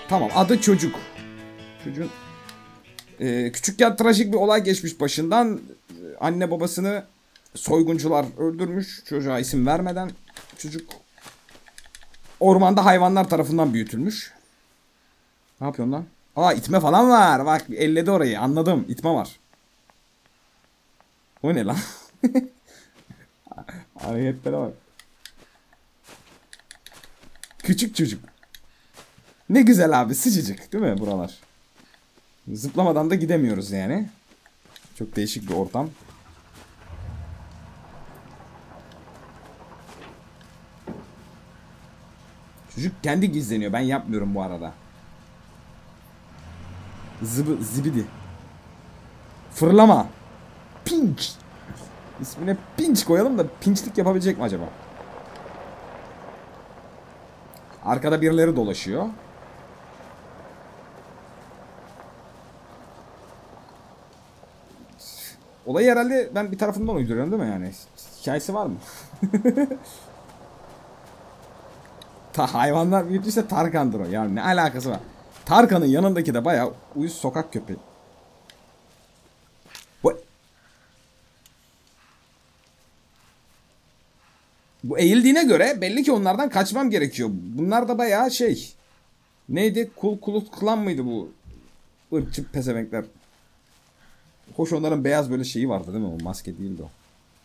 Tamam, adı Çocuk. Çocuğun küçükken trajik bir olay geçmiş başından. Anne babasını soyguncular öldürmüş. Çocuğa isim vermeden. Çocuk ormanda hayvanlar tarafından büyütülmüş. Ne yapıyorsun lan? Aa, itme falan var. Bak, elledi orayı. Anladım. İtme var. O ne lan? Hareketlere bak. Küçük çocuk. Ne güzel abi, sıcacık değil mi buralar? Zıplamadan da gidemiyoruz yani. Çok değişik bir ortam. Çocuk kendi gizleniyor, ben yapmıyorum bu arada. Zibidi. Fırlama. Pinç. İsmine Pinç koyalım da pinçlik yapabilecek mi acaba? Arkada birileri dolaşıyor. Olayı herhalde ben bir tarafından uyduruyorum değil mi yani? Hikayesi var mı? Hayvanlar büyütüyse Tarkan'dır o. Yani ne alakası var? Tarkan'ın yanındaki de bayağı uyuz sokak köpeği. Bu eğildiğine göre belli ki onlardan kaçmam gerekiyor. Bunlar da bayağı şey. Neydi? Klux Klan mıydı bu? Irkçı pezevenkler. Hoş, onların beyaz böyle şeyi vardı değil mi? O maske değildi o.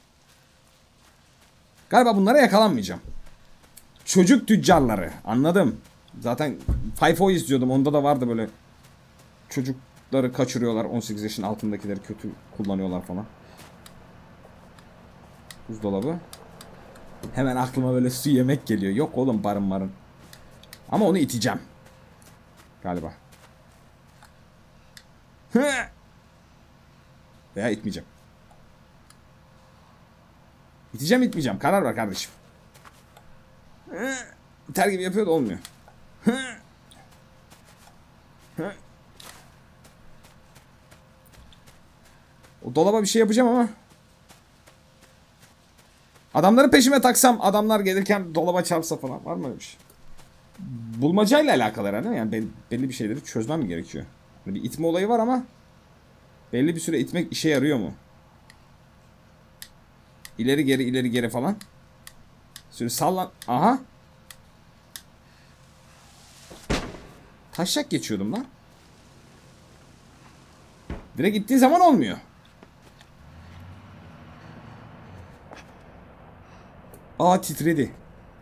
Galiba bunlara yakalanmayacağım. Çocuk tüccarları. Anladım. Zaten FIFO izliyordum. Onda da vardı böyle. Çocukları kaçırıyorlar. 18 yaşın altındakileri kötü kullanıyorlar falan. Buzdolabı. Hemen aklıma böyle su yemek geliyor. Yok oğlum, barın. Ama onu iteceğim. Galiba. Veya itmeyeceğim. İteceğim, itmeyeceğim. Karar ver kardeşim. İter gibi yapıyor da olmuyor. O dolaba bir şey yapacağım ama. Adamları peşime taksam, adamlar gelirken dolaba çarpsa falan, var mı öyle bir şey? Bulmacayla alakalı herhalde. Yani belli bir şeyleri çözmem gerekiyor. Yani bir itme olayı var ama belli bir süre itmek işe yarıyor mu? İleri geri falan. Süre sallan. Aha. Taşak geçiyordum lan. Direkt gittiği zaman olmuyor. Aa, titredi.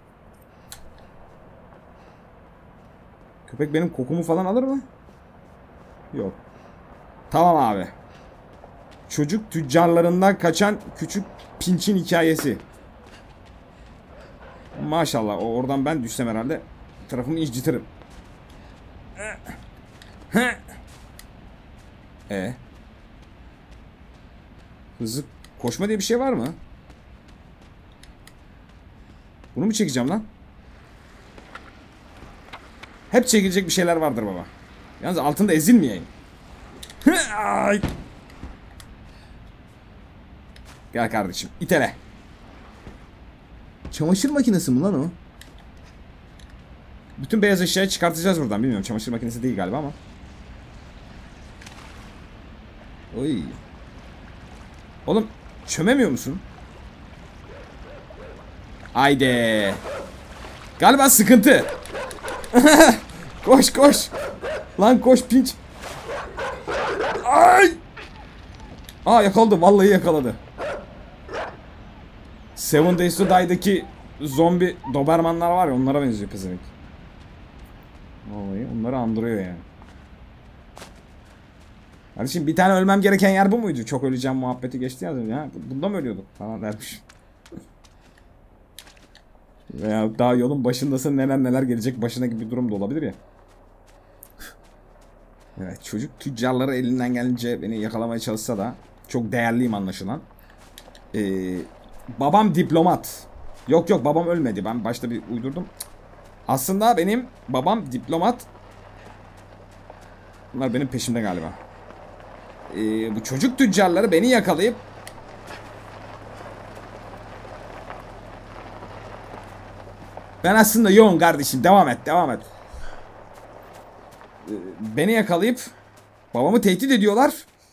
Köpek benim kokumu falan alır mı? Yok. Tamam abi. Çocuk tüccarlarından kaçan küçük pinçin hikayesi. Maşallah, oradan ben düşsem herhalde tarafımı incitirim. Hızlı koşma diye bir şey var mı? Bunu mu çekeceğim lan? Hep çekilecek bir şeyler vardır baba. Yalnız altında ezilmeyeyim. Gel kardeşim, itele. Çamaşır makinesi mi lan o? Bütün beyaz eşyayı çıkartacağız buradan. Bilmiyorum, çamaşır makinesi değil galiba ama. Oy. Oğlum, çömemiyor musun? Haydi. Galiba sıkıntı. Koş. Lan koş pinç. Ay. Aa, yakaladı. Vallahi yakaladı. Seven Days to Die'daki zombi dobermanlar var ya, onlara benziyor pezevenk. Vallahi onları andırıyor yani. Kardeşim, bir tane ölmem gereken yer bu muydu? Çok öleceğim muhabbeti geçti ya. Bunda mı ölüyorduk? Falan dermiş. Veya daha yolun başındasın, neler gelecek başına gibi bir durum da olabilir ya. Evet, çocuk tüccarları elinden gelince beni yakalamaya çalışsa da çok değerliyim anlaşılan. Babam diplomat. Yok babam ölmedi. Ben başta bir uydurdum. Aslında benim babam diplomat. Bunlar benim peşimde galiba. Bu çocuk tüccarları beni yakalayıp ben aslında yoğun kardeşim. Devam et. beni yakalayıp babamı tehdit ediyorlar.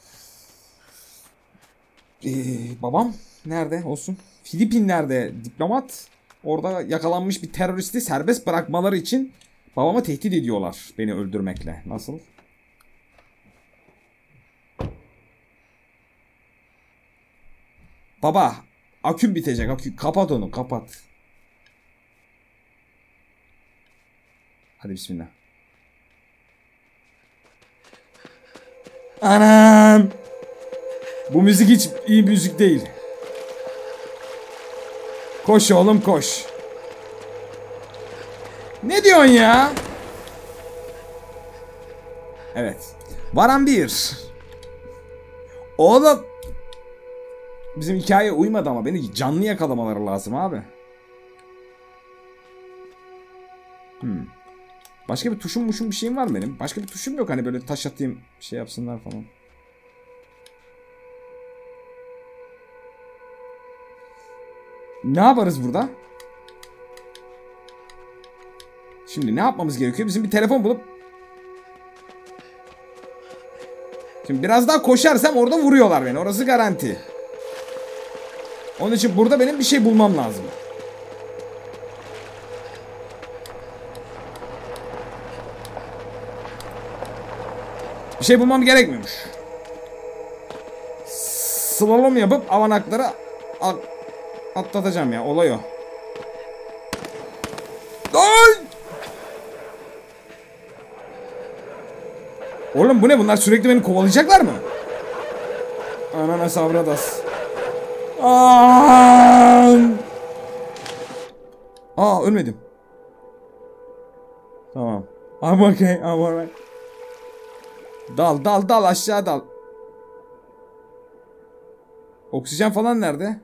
Babam nerede olsun? Filipinler'de diplomat. Orada yakalanmış bir teröristi serbest bırakmaları için babamı tehdit ediyorlar beni öldürmekle. Nasıl? Baba, aküm bitecek. Akü. Kapat onu, kapat. Hadi bismillah. Anam! Bu müzik hiç iyi müzik değil. Koş oğlum koş. Ne diyorsun ya? Evet. Varan bir. Oğlum. Bizim hikaye uymadı ama beni canlı yakalamaları lazım abi. Başka bir tuşum bir şeyim var mı benim? Başka bir tuşum yok hani böyle taş atayım şey yapsınlar falan. Ne yaparız burada? Şimdi ne yapmamız gerekiyor? Bizim bir telefon bulup... Şimdi biraz daha koşarsam orada vuruyorlar beni. Orası garanti. Onun için burada benim bir şey bulmam lazım. Bir şey bulmam gerekmiyormuş. Slalom yapıp avanakları atlatacağım ya. Olay o. Ay! Oğlum bu ne? Bunlar sürekli beni kovalayacaklar mı? Anana savradas. Ölmedim. Tamam. I'm okay. I'm alright. Dal aşağı dal. Oksijen falan nerede?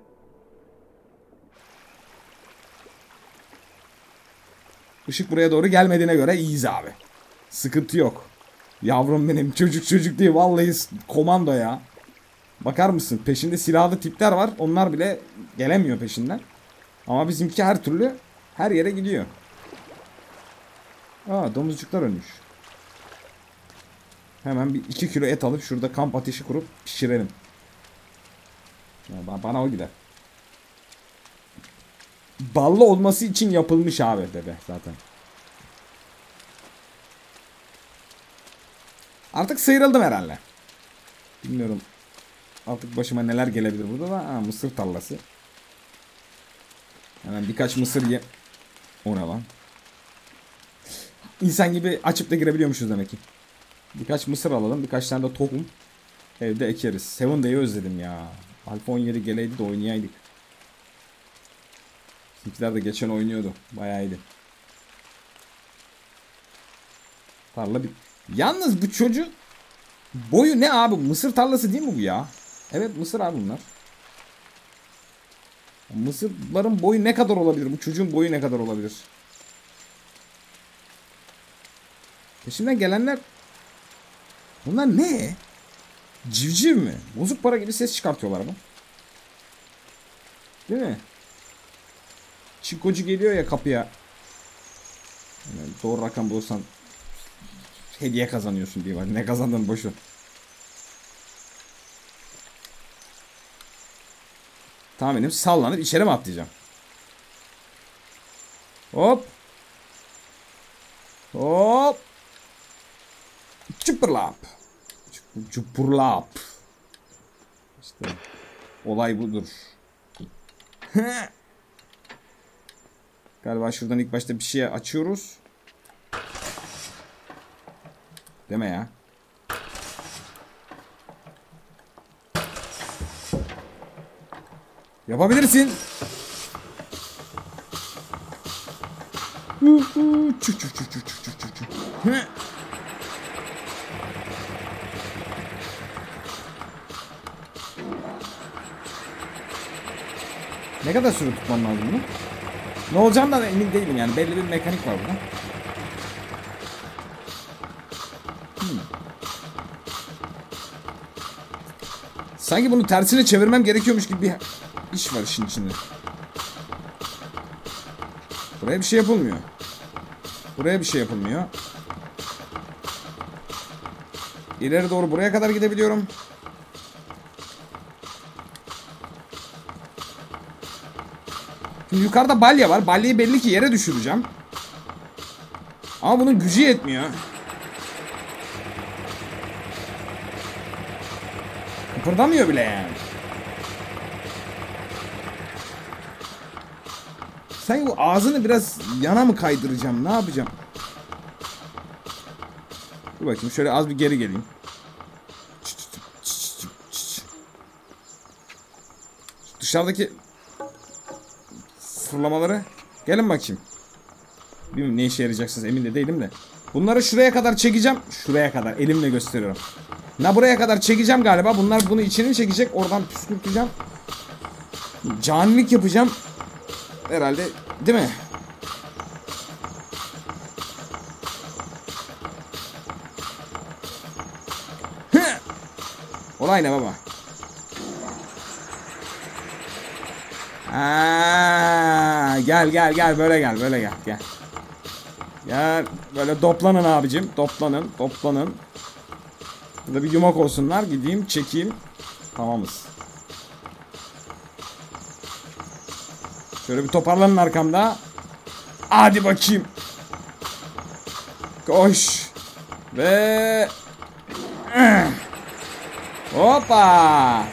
Işık buraya doğru gelmediğine göre iyiyiz abi. Sıkıntı yok. Yavrum benim çocuk değil vallahi komando ya. Bakar mısın peşinde silahlı tipler var. Onlar bile gelemiyor peşinden. Ama bizimki her türlü her yere gidiyor. Domuzcuklar ölmüş. Hemen bir 2 kilo et alıp şurada kamp ateşi kurup pişirelim. Ya bana o gider. Ballı olması için yapılmış abi bebe zaten. Artık sıyrıldım herhalde. Bilmiyorum. Artık başıma neler gelebilir burada da. Mısır tarlası. Hemen birkaç mısır ye. O ne lan? İnsan gibi açıp da girebiliyormuşuz demek ki. Birkaç mısır alalım. Birkaç tane de tohum. Evde ekeriz. Seven Day'i özledim ya. Alfa 17 geleydi de oynayaydık. Bizimkiler de geçen oynuyordu. Bayağı iyiydi. Tarla bir... Yalnız bu çocuk boyu ne abi? Mısır tarlası değil mi bu ya? Evet mısır abi bunlar. Mısırların boyu ne kadar olabilir? Bu çocuğun boyu ne kadar olabilir? Peşinden gelenler... Bunlar ne? Civciv mi? Bozuk para gibi ses çıkartıyorlar mı? Değil mi? Çikocu geliyor ya kapıya. Yani doğru rakam bulursan hediye kazanıyorsun diye var. Ne kazandın boşu. Tamam benim sallanıp içeri mi atlayacağım? Hop. Hop. Çıpırlap. Çıpırlap. İşte olay budur. Galiba şuradan ilk başta bir şey açıyoruz. Deme ya. Yapabilirsin. Ne kadar süre tutmam lazım bunu? Ne olacağından emin değilim yani. Belli bir mekanik var burada. Sanki bunu tersine çevirmem gerekiyormuş gibi bir iş var işin içinde. Buraya bir şey yapılmıyor. Buraya bir şey yapılmıyor. İleri doğru buraya kadar gidebiliyorum. Şimdi yukarıda balya var. Balyayı belli ki yere düşüreceğim. Ama bunun gücü yetmiyor. Kıpırdamıyor bile yani. Sen bu ağzını biraz yana mı kaydıracağım? Ne yapacağım? Dur bakayım şöyle az bir geri geleyim. Dışarıdaki fırlamaları gelin bakayım. Bilmiyorum ne işe yarayacaksınız, emin de değilim de. Bunları şuraya kadar çekeceğim. Şuraya kadar elimle gösteriyorum. Buraya kadar çekeceğim galiba. Bunlar bunu içine çekecek. Oradan püskürteceğim. Canilik yapacağım. Herhalde değil mi? Olay ne baba? Gel böyle gel. Gel böyle toplanın abicim, toplanın. Burada bir yumak olsunlar, gideyim çekeyim. Tamamız. Şöyle bir toparlanın arkamda. Hadi bakayım. Koş. Ve hoppa.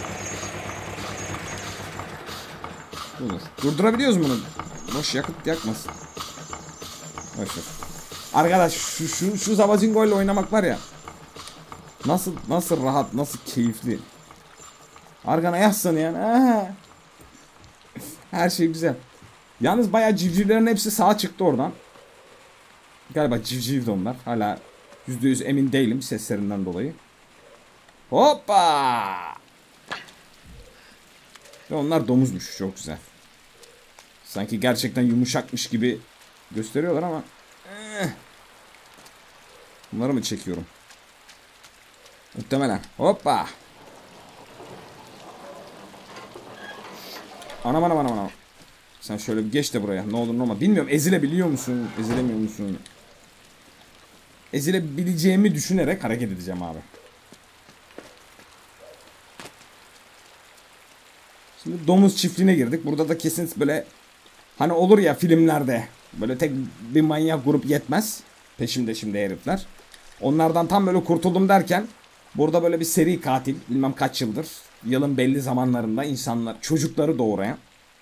Durdurabiliyoruz bunu. Boş yakıt yakmasın. Boş ver. Arkadaş şu Zavazingo ile oynamak var ya. Nasıl rahat, nasıl keyifli. Arkana yaslan yani. Her şey güzel. Yalnız bayağı civcivlerin hepsi sağa çıktı oradan. Galiba civcivdi onlar. Hala %100 emin değilim seslerinden dolayı. Hoppa! Ve onlar domuzmuş. Çok güzel. Sanki gerçekten yumuşakmış gibi gösteriyorlar ama. Bunları mı çekiyorum? Muhtemelen. Hoppa! Anam. Sen şöyle bir geç de buraya. Ne olur ne olmaz. Bilmiyorum ezilebiliyor musun? Ezilemiyor musun? Ezilebileceğimi düşünerek hareket edeceğim abi. Şimdi domuz çiftliğine girdik. Burada da kesin böyle hani olur ya filmlerde. Böyle tek bir manyak grup yetmez. Peşimde şimdi herifler. Onlardan tam böyle kurtuldum derken burada böyle bir seri katil. Bilmem kaç yıldır. Yılın belli zamanlarında insanlar, çocukları doğrayan.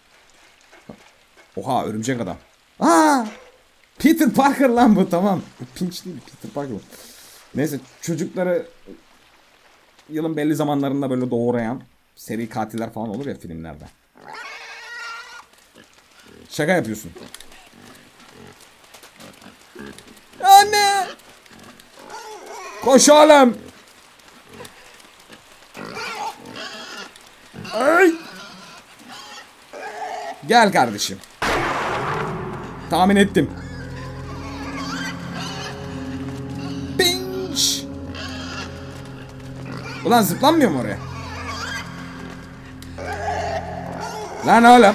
Oha örümcek adam. Peter Parker lan bu, tamam. Pinch değil, Peter Parker. Neyse çocukları yılın belli zamanlarında böyle doğrayan seri katiller falan olur ya filmlerde. Şaka yapıyorsun. Anne! Koş oğlum! Ay! Gel kardeşim. Tahmin ettim. Pinch! Ulan zıplanmıyor mu oraya? Lan oğlum.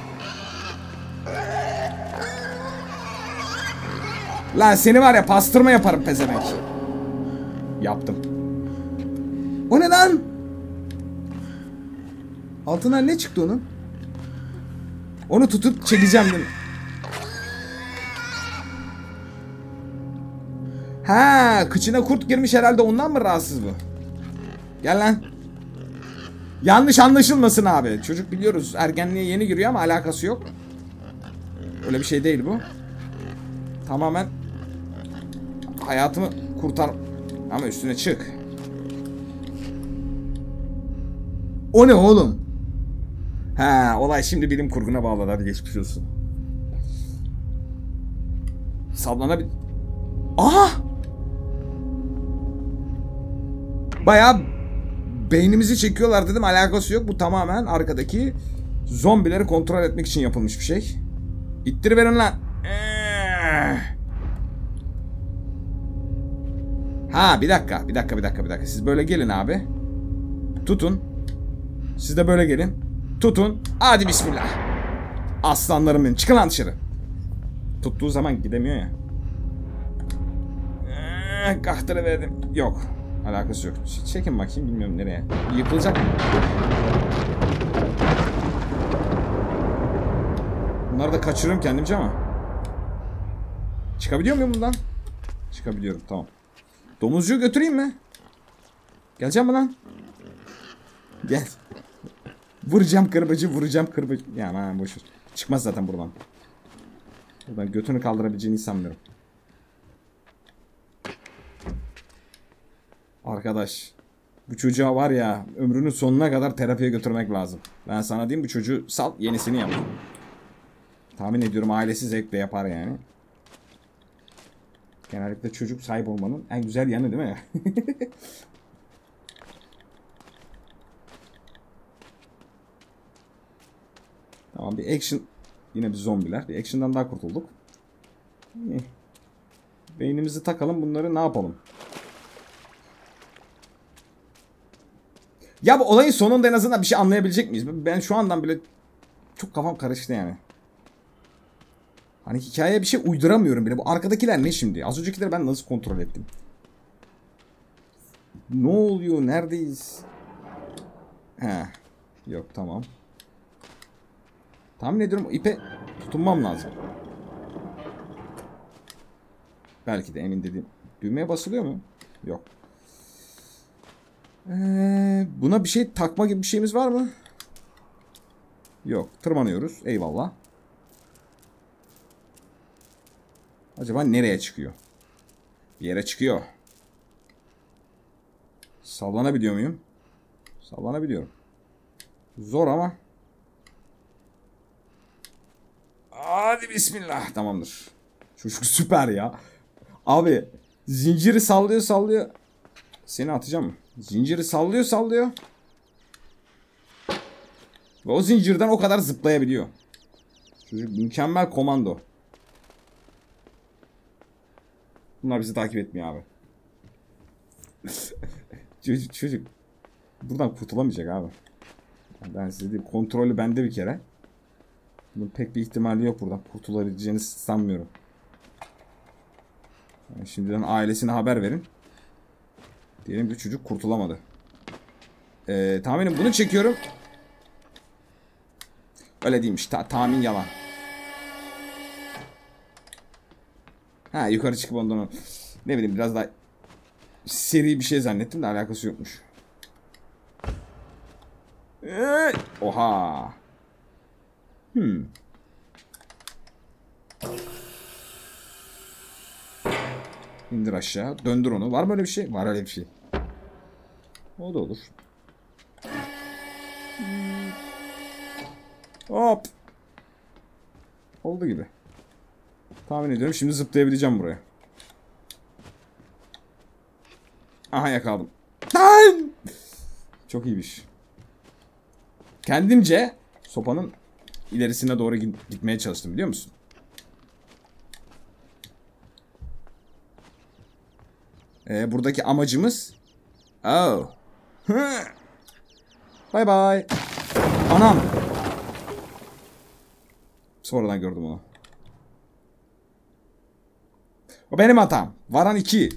Lan seni var ya pastırma yaparım pezevenk. Yaptım. O ne lan? Altından ne çıktı onun? Onu tutup çekeceğim değil mi? Kıçına kurt girmiş herhalde, ondan mı rahatsız bu? Gel lan. Yanlış anlaşılmasın abi. Çocuk biliyoruz ergenliğe yeni giriyor ama alakası yok. Öyle bir şey değil bu. Tamamen hayatımı kurtar. Ama üstüne çık. O ne oğlum? Olay şimdi bilim kurguna bağladı. Hadi geçmiş olsun. Sallanabilir. Bayağı beynimizi çekiyorlar dedim, alakası yok. Bu tamamen arkadaki zombileri kontrol etmek için yapılmış bir şey. İttiriverin lan. Bir dakika. Siz böyle gelin abi. Tutun. Siz de böyle gelin. Tutun. Hadi bismillah. Aslanlarım benim. Çıkın lan dışarı. Tuttuğu zaman gidemiyor ya. Kahtırıverdim. Yok. Alakası yok. Çekin bakayım, bilmiyorum nereye. Yıkılacak mı? Bunları da kaçırıyorum kendimce ama. Çıkabiliyor muyum bundan? Çıkabiliyorum, tamam. Domuzcuğu götüreyim mi? Geleceğim mi lan? Gel. Vuracağım kırbacı, vuracağım kırbacı. Ya aman boşver. Çıkmaz zaten buradan. Buradan götünü kaldırabileceğini sanmıyorum. Arkadaş. Bu çocuğa var ya, ömrünün sonuna kadar terapiye götürmek lazım. Ben sana diyeyim, bu çocuğu sal, yenisini yap. Tahmin ediyorum ailesi zevkle yapar yani. Genellikle çocuk sahip olmanın en güzel yanı değil mi? Tamam, bir action. Yine bir zombiler. Bir action'dan daha kurtulduk. Beynimizi takalım, bunları ne yapalım? Ya bu olayın sonunda en azından bir şey anlayabilecek miyiz? Ben şu andan bile çok kafam karıştı yani. Hani hikayeye bir şey uyduramıyorum bile. Bu arkadakiler ne şimdi? Az öncekileri ben nasıl kontrol ettim? Ne oluyor? Neredeyiz? He. Yok, tamam. Tahmin ediyorum ipe tutunmam lazım. Belki de, emin dediğim. Düğmeye basılıyor mu? Yok. Buna bir şey takma gibi bir şeyimiz var mı? Yok. Tırmanıyoruz. Eyvallah. Acaba nereye çıkıyor? Bir yere çıkıyor. Sallanabiliyor muyum? Sallanabiliyorum. Zor ama. Hadi bismillah. Tamamdır. Çocuk süper ya. Abi zinciri sallıyor sallıyor. Seni atacağım mı? Zinciri sallıyor sallıyor. Ve o zincirden o kadar zıplayabiliyor. Çocuk mükemmel komando. Bunlar bizi takip etmiyor abi. çocuk buradan kurtulamayacak abi. Ben size diyeyim, kontrolü bende bir kere. Bunun pek bir ihtimali yok buradan. Kurtulabileceğini sanmıyorum. Yani şimdiden ailesine haber verin. Diyelim ki çocuk kurtulamadı. Tahminim bunu çekiyorum. Öyle değilmiş. Tahmin yalan. Ha, yukarı çıkıp ondan o. Ne bileyim, biraz daha seri bir şey zannettim de alakası yokmuş. Oha. İndir aşağı. Döndür onu. Var mı öyle bir şey? Var öyle bir şey. O da olur. Hop. Oldu gibi. Tahmin ediyorum şimdi zıplayabileceğim buraya. Aha, yakaladım. Lan! Çok iyiymiş. Kendimce sopanın ilerisine doğru gitmeye çalıştım, biliyor musun? Buradaki amacımız... Oh. Bye bye. Anam. Sonradan gördüm onu. O benim hatam. Varan 2.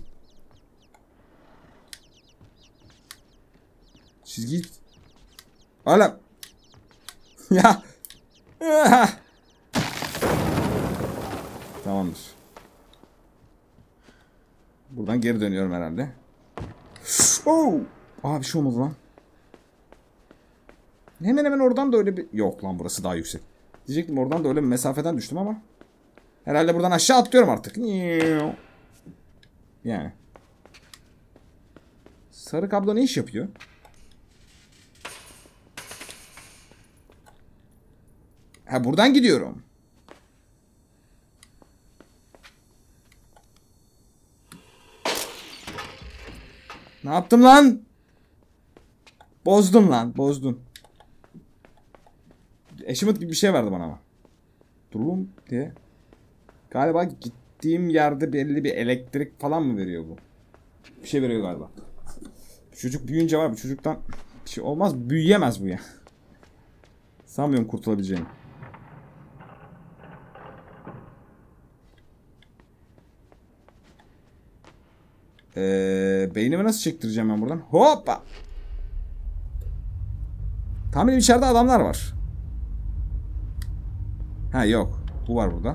Çizgi... Oğlum. Ya. Tamamdır. Buradan geri dönüyorum herhalde. Oh! Aa, bir şey olmadı lan. Hemen hemen oradan da öyle bir... Yok lan, burası daha yüksek. Diyecektim, oradan da öyle bir mesafeden düştüm ama. Herhalde buradan aşağı atlıyorum artık. Yani. Sarı kablo ne iş yapıyor? Ha, buradan gidiyorum. Ne yaptım lan? Bozdun lan, bozdun. Achievement gibi bir şey verdi bana ama. Durum diye. Galiba gittiğim yerde belli bir elektrik falan mı veriyor bu? Bir şey veriyor galiba. Bu çocuk büyüyünce var, bu çocuktan bir şey olmaz, büyüyemez bu ya. Sanmıyorum kurtulabileceğini. Beynimi nasıl çektireceğim ben buradan? Hoppa. Tahminim içeride adamlar var. Ha yok. Bu var burada.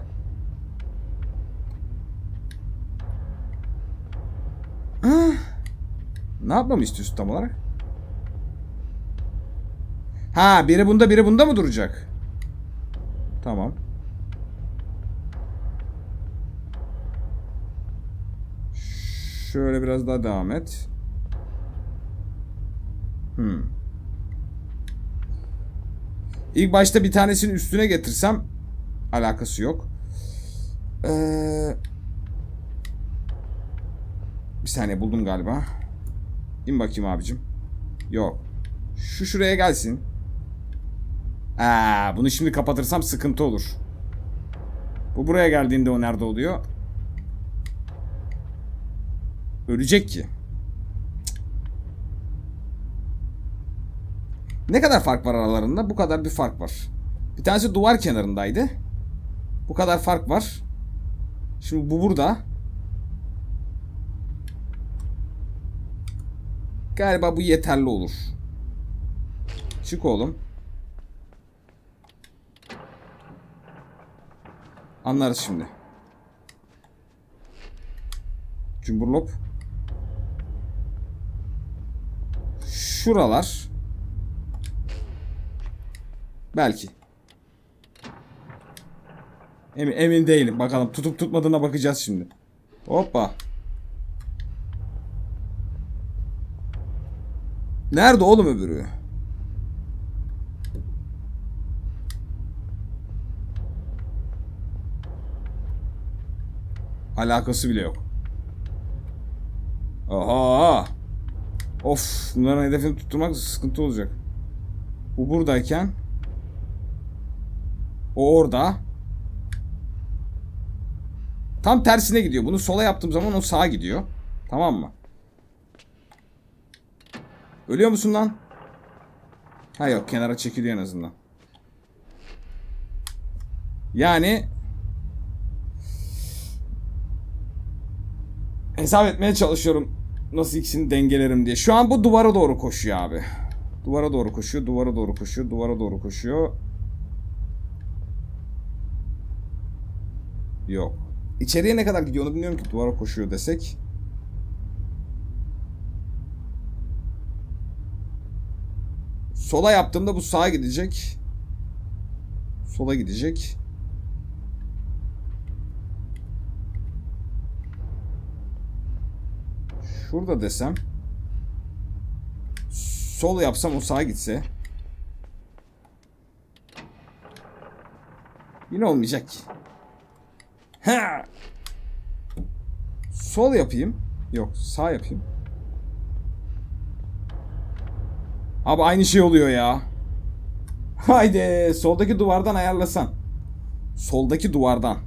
Ne yapmamı istiyorsun tam olarak? Ha, biri bunda biri bunda mı duracak? Tamam. Şöyle biraz daha devam et. İlk başta bir tanesini üstüne getirsem alakası yok. Bir saniye, buldum galiba. İn bakayım abicim. Yok. Şu şuraya gelsin. Bunu şimdi kapatırsam sıkıntı olur. Bu buraya geldiğinde o nerede oluyor? Ölecek ki. Ne kadar fark var aralarında? Bu kadar bir fark var. Bir tanesi duvar kenarındaydı. Bu kadar fark var. Şimdi bu burada. Galiba bu yeterli olur. Çık oğlum. Anlarız şimdi. Cumburlop. Şuralar. Belki. Emin değilim. Bakalım tutup tutmadığına bakacağız şimdi. Hoppa. Nerede oğlum öbürü? Alakası bile yok. Aha. Of, bunların hedefini tutturmak sıkıntı olacak. Bu buradayken o orada. Tam tersine gidiyor. Bunu sola yaptığım zaman o sağa gidiyor. Tamam mı? Ölüyor musun lan? Ha yok, kenara çekiliyor en azından. Yani hesap etmeye çalışıyorum nasıl ikisini dengelerim diye. Şu an bu duvara doğru koşuyor abi. Duvara doğru koşuyor, duvara doğru koşuyor, duvara doğru koşuyor. Yok. İçeriye ne kadar gidiyor onu bilmiyorum ki, duvara koşuyor desek. Sola yaptığımda bu sağa gidecek. Sola gidecek. Şurada desem. Sol yapsam o sağa gitse. Yine olmayacak ki. Ha! Sol yapayım. Yok, sağ yapayım. Abi aynı şey oluyor ya. Haydi soldaki duvardan ayarlasan. Soldaki duvardan.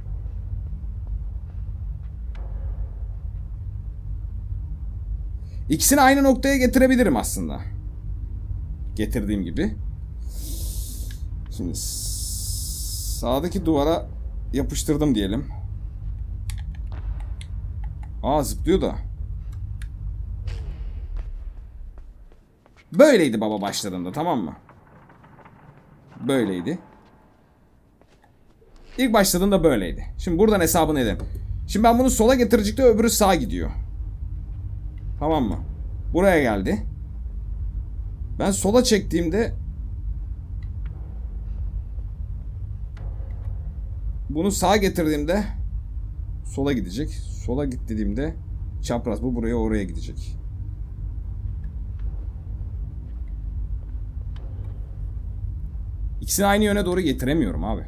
İkisini aynı noktaya getirebilirim aslında. Getirdiğim gibi. Şimdi sağdaki duvara yapıştırdım diyelim. Zıplıyor da. Böyleydi baba başladığında, tamam mı? Böyleydi. İlk başladığında böyleydi. Şimdi buradan hesabını edelim. Şimdi ben bunu sola getirecekte öbürü sağa gidiyor. Tamam mı? Buraya geldi. Ben sola çektiğimde bunu sağa getirdiğimde sola gidecek. Sola git dediğimde çapraz bu buraya oraya gidecek. İkisini aynı yöne doğru getiremiyorum abi.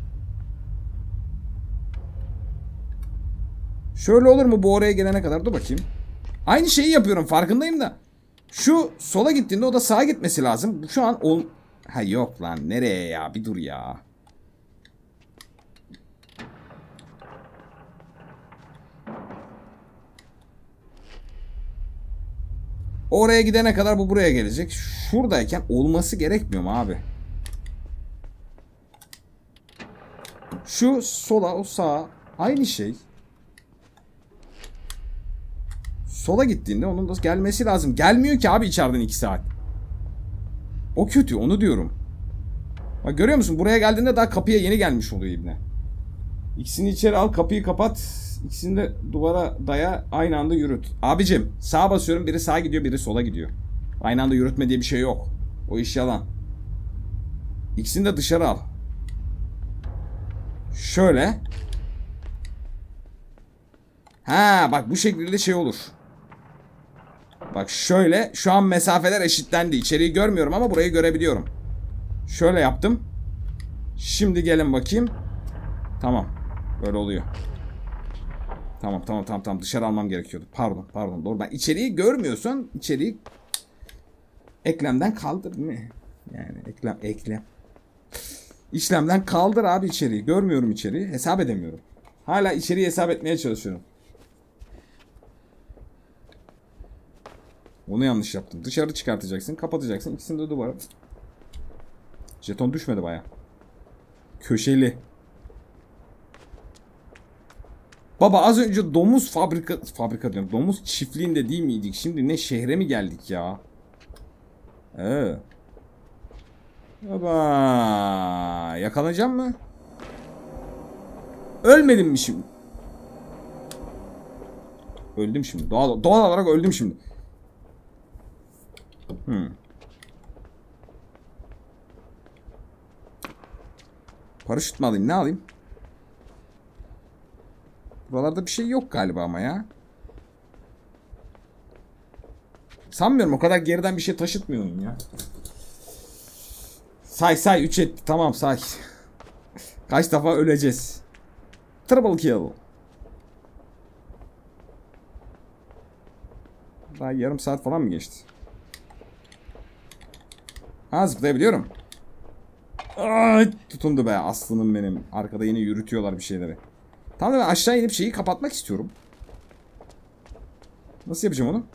Şöyle olur mu bu oraya gelene kadar? Dur bakayım. Aynı şeyi yapıyorum, farkındayım da. Şu sola gittiğinde o da sağa gitmesi lazım. Şu an ha yok lan, nereye ya, bir dur ya. Oraya gidene kadar bu buraya gelecek. Şuradayken olması gerekmiyor mu abi? Şu sola o sağa aynı şey. Sola gittiğinde onun da gelmesi lazım. Gelmiyor ki abi içeriden 2 saat. O kötü, onu diyorum. Bak görüyor musun? Buraya geldiğinde daha kapıya yeni gelmiş oluyor ibne. İkisini içeri al, kapıyı kapat. İkisini de duvara daya, aynı anda yürüt. Abicim sağa basıyorum, biri sağa gidiyor, biri sola gidiyor. Aynı anda yürütme diye bir şey yok. O iş yalan. İkisini de dışarı al. Şöyle. Ha bak bu şekilde şey olur. Bak şöyle, şu an mesafeler eşitlendi. İçeriği görmüyorum ama burayı görebiliyorum. Şöyle yaptım. Şimdi gelin bakayım. Tamam. Böyle oluyor. Tamam. Dışarı almam gerekiyordu. Pardon. Doğru. Ben içeriği görmüyorsun. İçeriği eklemden kaldır değil mi? Yani eklem. İşlemden kaldır abi içeriği. Görmüyorum içeriği. Hesap edemiyorum. Hala içeriği hesap etmeye çalışıyorum. Onu yanlış yaptım. Dışarı çıkartacaksın. Kapatacaksın. İkisini de duvara. Jeton düşmedi baya. Köşeli. Baba az önce domuz fabrika diyorum. Domuz çiftliğinde değil miydik? Şimdi ne şehre mi geldik ya? Baba yakalanacağım mı? Ölmedim mi şimdi? Öldüm şimdi. Doğal olarak öldüm şimdi. Paraşüt mü alayım? Ne alayım? Buralarda bir şey yok galiba ama ya. Sanmıyorum, o kadar geriden bir şey taşıtmıyorum ya. Say 3 etti. Tamam say. Kaç defa öleceğiz? Triple kill. Daha yarım saat falan mı geçti? Ha zıplayabiliyorum. Ay, tutundu be aslım benim. Arkada yine yürütüyorlar bir şeyleri. Tamam da ben aşağı inip şeyi kapatmak istiyorum. Nasıl yapacağım onu?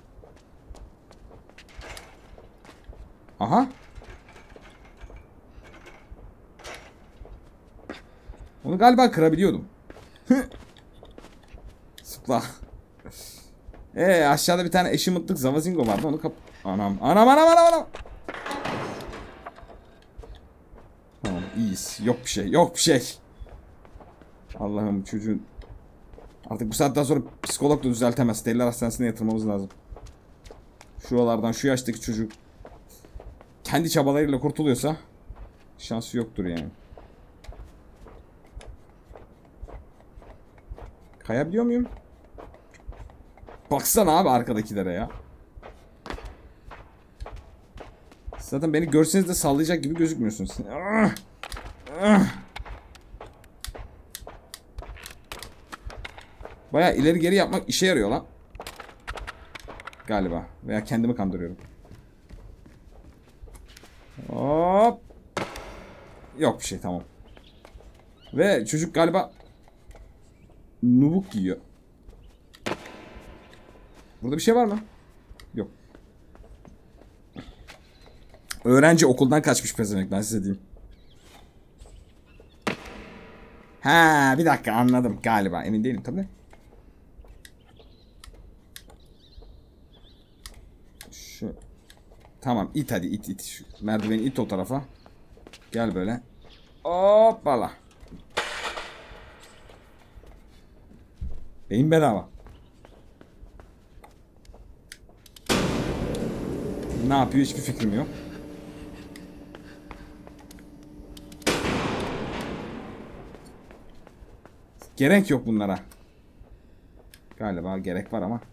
Aha. Onu galiba kırabiliyordum. Sıpla. Aşağıda bir tane eşimutlık Zavazingo vardı, onu kap... Anam. Tamam iyiyiz. Yok bir şey. Allah'ım çocuğun. Artık bu saatten sonra psikolog da düzeltemez. Deliler hastanesine yatırmamız lazım. Şuralardan şu yaştaki çocuk kendi çabalarıyla kurtuluyorsa şansı yoktur yani. Kayabiliyor muyum? Baksana abi arkadakilere ya. Zaten beni görseniz de sallayacak gibi gözükmüyorsunuz. Baya ileri geri yapmak işe yarıyor lan. Galiba. Veya kendimi kandırıyorum. Hop. Yok bir şey, tamam. Ve çocuk galiba nubuk giyiyor. Burada bir şey var mı? Yok. Öğrenci okuldan kaçmış pezevenk, ben size diyeyim. Ha bir dakika, anladım galiba, emin değilim tabii. Şu. Tamam it hadi it. Şu merdiveni it o tarafa. Gel böyle. Hoppala. Beyin bedava. Ne yapıyor hiçbir fikrim yok. Gerek yok bunlara. Galiba gerek var ama.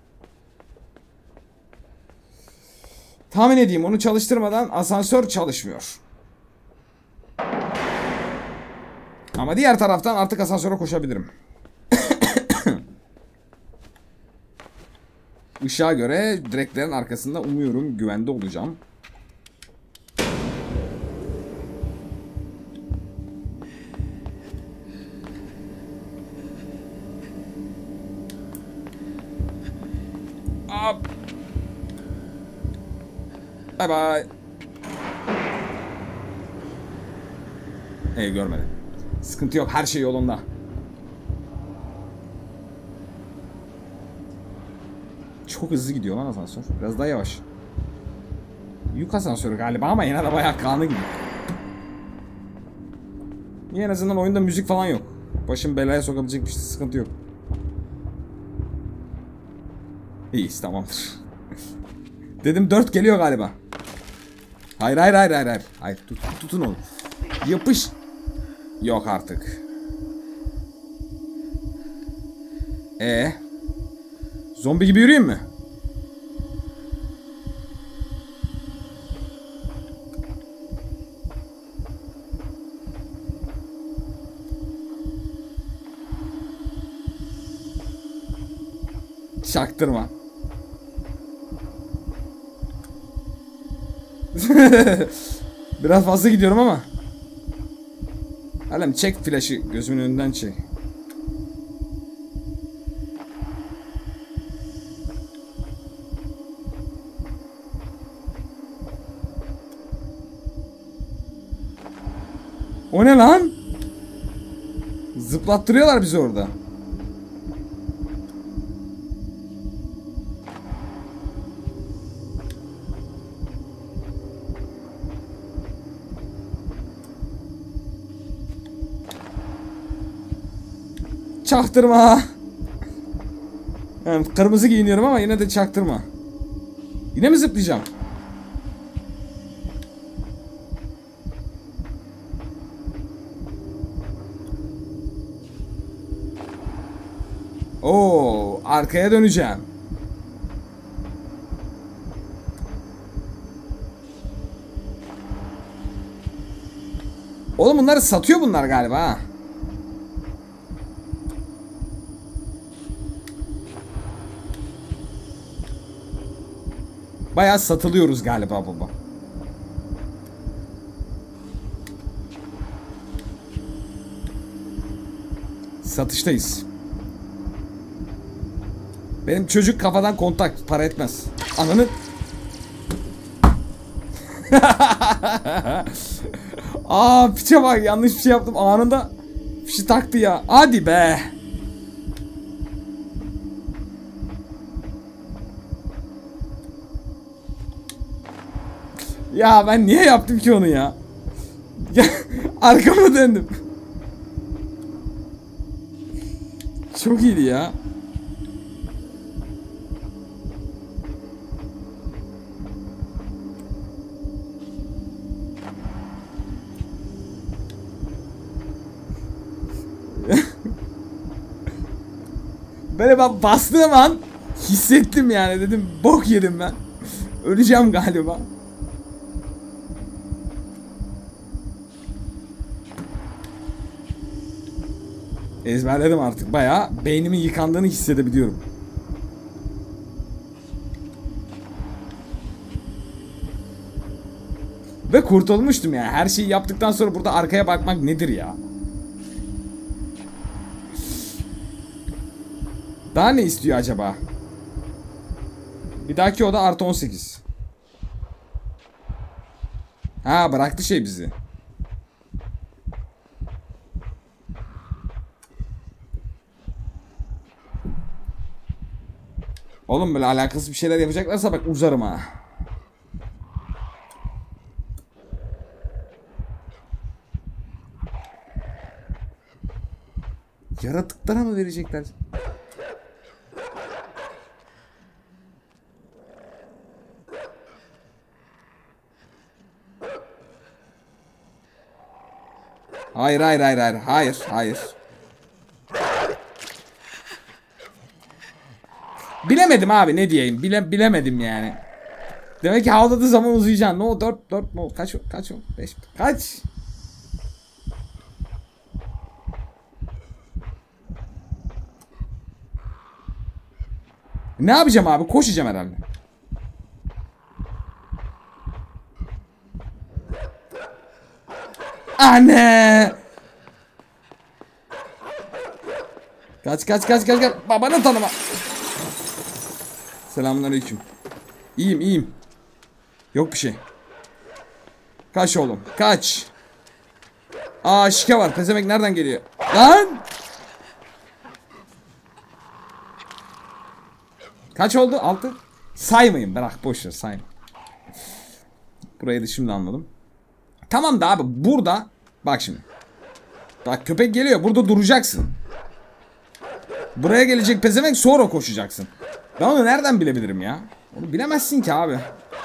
Tahmin edeyim, onu çalıştırmadan asansör çalışmıyor. Ama diğer taraftan artık asansöre koşabilirim. Işığa göre direklerin arkasında umuyorum güvende olacağım. Hop. Bye bye. Görmedi. Sıkıntı yok, her şey yolunda. çok hızlı gidiyor lan asansör. Biraz daha yavaş. Yük asansörü galiba ama yine de bayağı kanlı gibi. Niye en azından oyunda müzik falan yok. Başım belaya sokabilecek bir sıkıntı yok. İyiyiz, tamamdır. Dedim 4 geliyor galiba. Hayır. Hayır, tutun onu. Yapış. Yok artık. Zombi gibi yürüyeyim mi? Çaktırma. Biraz fazla gidiyorum ama. Alem çek flaşı, gözümün önünden çek. O ne lan? Zıplattırıyorlar bizi orada. Çaktırma. Yani kırmızı giyiniyorum ama yine de çaktırma. Yine mi zıplayacağım? Oo, arkaya döneceğim. Oğlum bunları satıyor bunlar galiba ha. Bayağı satılıyoruz galiba baba. Satıştayız. Benim çocuk kafadan kontak para etmez. Ananı. Aa, piçe bak, yanlış bir şey yaptım anında. Fişi taktı ya. Hadi be. Ya ben niye yaptım ki onu ya? Arkamı döndüm. Çok iyiydi ya. Böyle ben bastığım an hissettim yani, dedim bok yedim ben. Öleceğim galiba. Ezberledim artık, bayağı beynimin yıkandığını hissedebiliyorum. Ve kurtulmuştum yani. Her şeyi yaptıktan sonra burada arkaya bakmak nedir ya? Daha ne istiyor acaba? Bir dahaki oda artı 18. Ha, bıraktı şey bizi. Oğlum böyle alakasız bir şeyler yapacaklarsa bak uzarım ha. Yaratıklara mı verecekler? Hayır. Bilemedim abi, ne diyeyim, bilemedim yani. Demek ki havladığı zaman uzayacaksın. No, 4 no, kaç 5 kaç. Ne yapacağım abi, koşacağım herhalde. Anne. Kaç. Babanı tanıma. Selamünaleyküm. İyiyim. Yok bir şey. Kaç oğlum, kaç. Aa, şike var. Pezemek nereden geliyor? Lan! Kaç oldu? 6. Saymayın. Bırak boşver sayma. Burayı da şimdi anladım. Tamam da abi burada bak şimdi. Bak köpek geliyor. Burada duracaksın. Buraya gelecek pezevenk sonra koşacaksın. Ben onu nereden bilebilirim ya? Onu bilemezsin ki abi.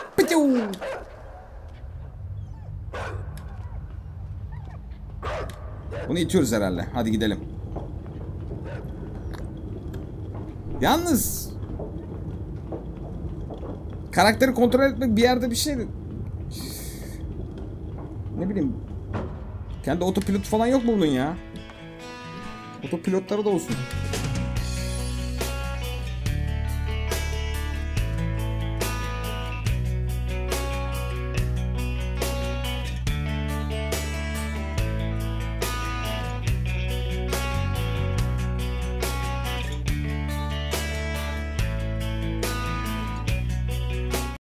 Bunu itiyoruz herhalde. Hadi gidelim. Yalnız karakteri kontrol etmek bir yerde bir şey. Ne bileyim. Kendi otopilot falan yok mu bunun ya? Otopilotları da olsun.